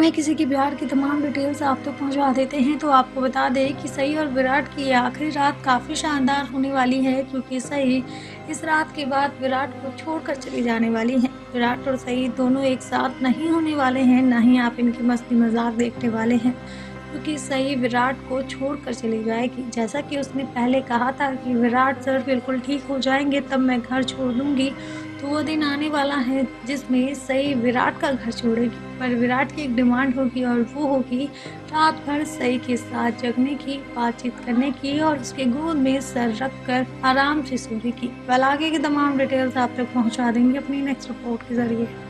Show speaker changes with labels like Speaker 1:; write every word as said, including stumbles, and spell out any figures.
Speaker 1: में किसी की प्यार की तमाम डिटेल्स आप तक पहुंचा देते हैं, तो आपको बता दें कि सई और विराट की आखिरी रात काफ़ी शानदार होने वाली है, क्योंकि सई इस रात के बाद विराट को छोड़कर चली जाने वाली हैं। विराट और सई दोनों एक साथ नहीं होने वाले हैं, ना ही आप इनकी मस्ती मजाक देखने वाले हैं, क्योंकि सई विराट को छोड़कर चली जाएगी। जैसा कि उसने पहले कहा था कि विराट सर बिल्कुल ठीक हो जाएंगे तब मैं घर छोड़ दूंगी, तो वो दिन आने वाला है जिसमें सई विराट का घर छोड़ेगी। पर विराट की एक डिमांड होगी और वो होगी रात भर सई के साथ जगने की, बातचीत करने की और उसके गोद में सर रख कर आराम से सोने की। वेल आगे की तमाम डिटेल्स आप तक पहुंचा देंगे अपनी नेक्स्ट रिपोर्ट के जरिए।